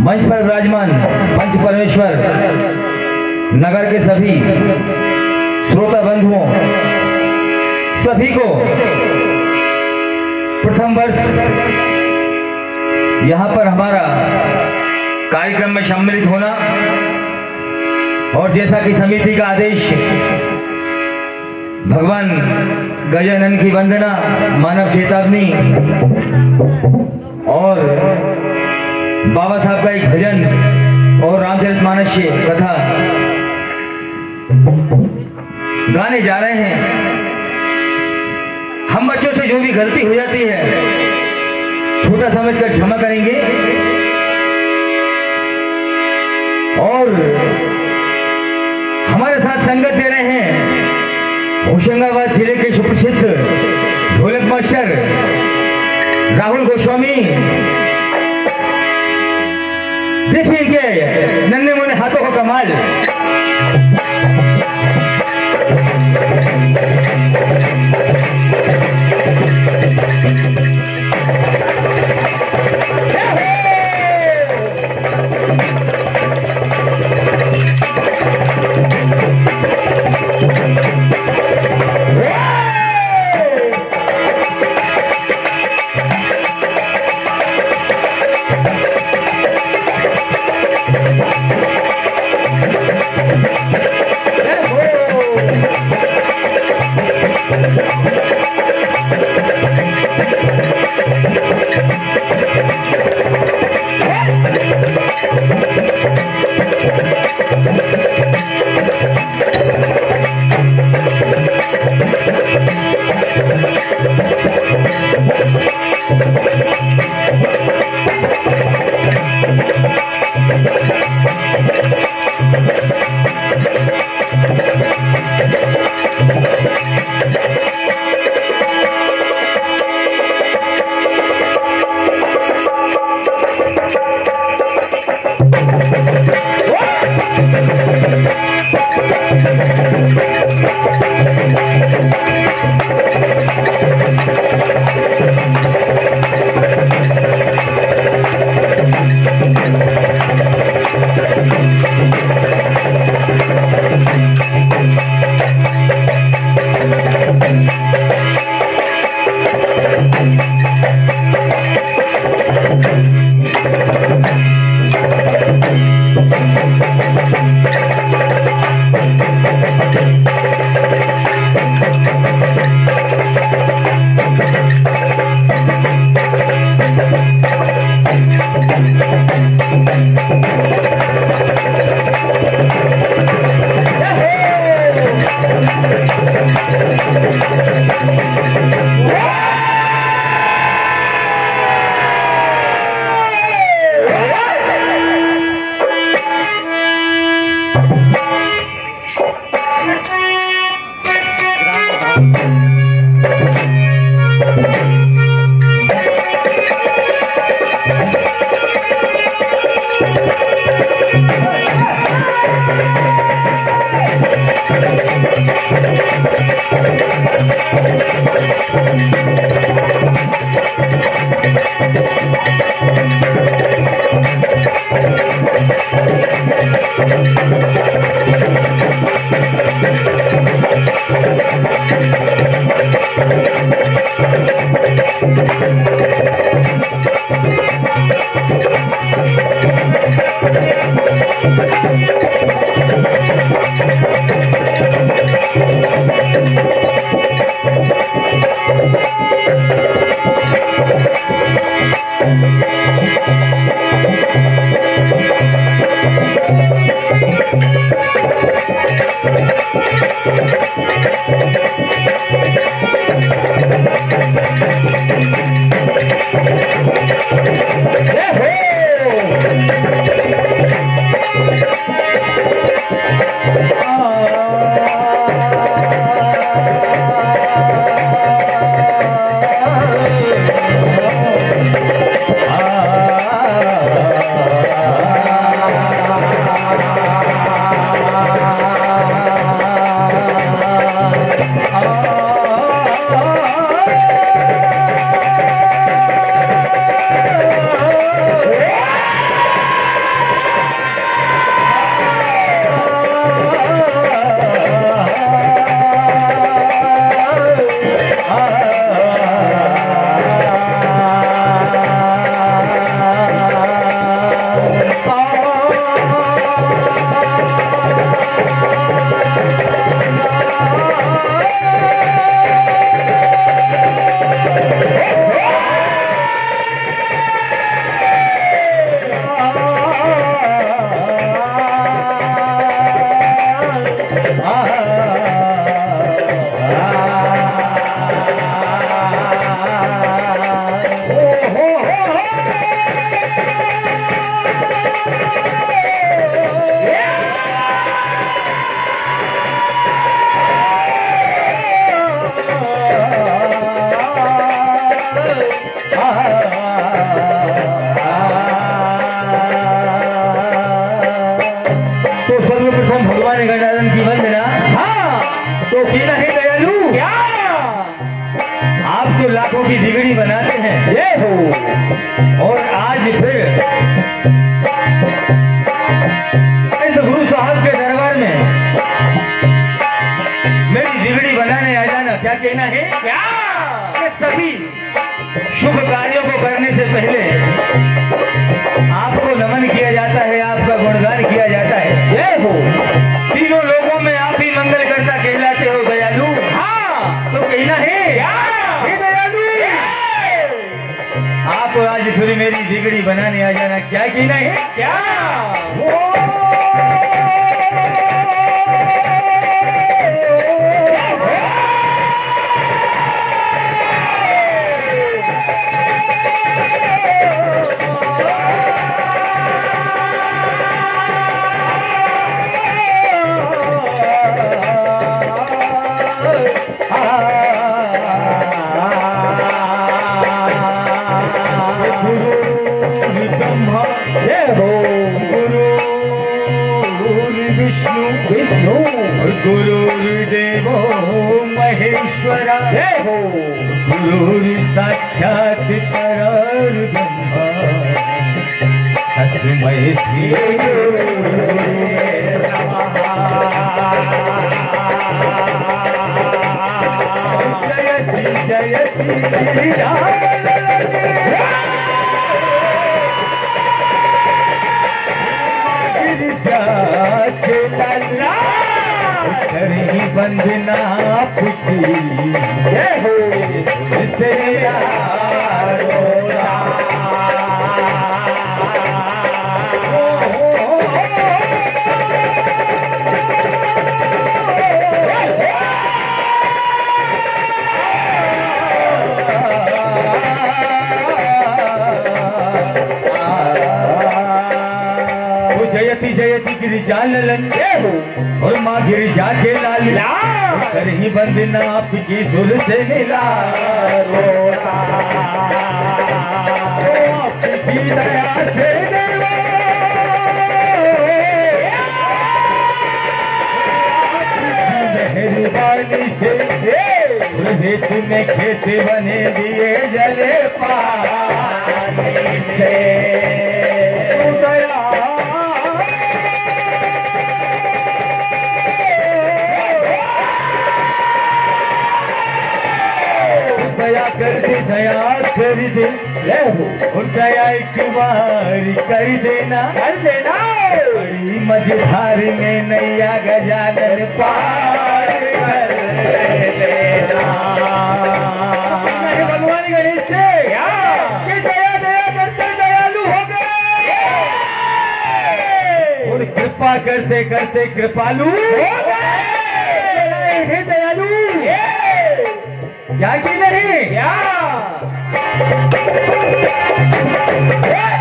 मंच पर विराजमान पंच परमेश्वर, नगर के सभी श्रोता बंधुओं, सभी को प्रथम वर्ष यहाँ पर हमारा कार्यक्रम में सम्मिलित होना और जैसा कि समिति का आदेश, भगवान गजानन की वंदना, मानव चेतावनी और बाबा साहब का एक भजन और रामचरितमानस कथा गाने जा रहे हैं। हम बच्चों से जो भी गलती हो जाती है छोटा समझकर क्षमा करेंगे और हमारे साथ संगत दे रहे हैं होशंगाबाद जिले के सुप्रसिद्ध ढोलक मास्टर राहुल गोस्वामी। देखिए इनके नन्हे मुन्ने हाथों का कमाल। तो सर्वप्रथम भगवान गणाधन की वंदना। हाँ तो की नहीं दयालु, क्या आप तो लाखों की बिगड़ी बनाते हैं ये हो और आज फिर इस गुरु साहब के दरबार में मेरी बिगड़ी बनाने आ जाना, क्या कहना है? क्या कि सभी शुभ कार्यों को करने से पहले आपको नमन किया जाता है, आपका गुणगान किया जाता है। ये हो तीनों लोगों में आप ही मंगल करता कहलाते हो दयालु। हाँ तो कहना है क्या हे दयालु, आप आज फिर मेरी बिगड़ी बनाने आ जाना, क्या कहना है? क्या विष्णु गुरुर्देवो महेश्वरा, जय हो गुरुर् साक्षात् परब्रह्म तस्मै श्री गुरुवे नमः। जयति जयति करी वंदना आपकी, जय हो तेरा जयति जयति गिरिजा ललन और माँ गिरिजा के लाल कर ही वंदना आपकी सुर से मिला आपकी दया से मेहरबानी से तुम्हें खेत बने दिए जले पानी से दया कर दे उनका एक बार कर देना बड़ी मझधार में नैया गजानन पार कर देना। भगवान गणेश से कि दया दया करते दयालु हो गए और कृपा करते करते कृपालु हो गए। हे दयालु, क्या की नहीं? क्या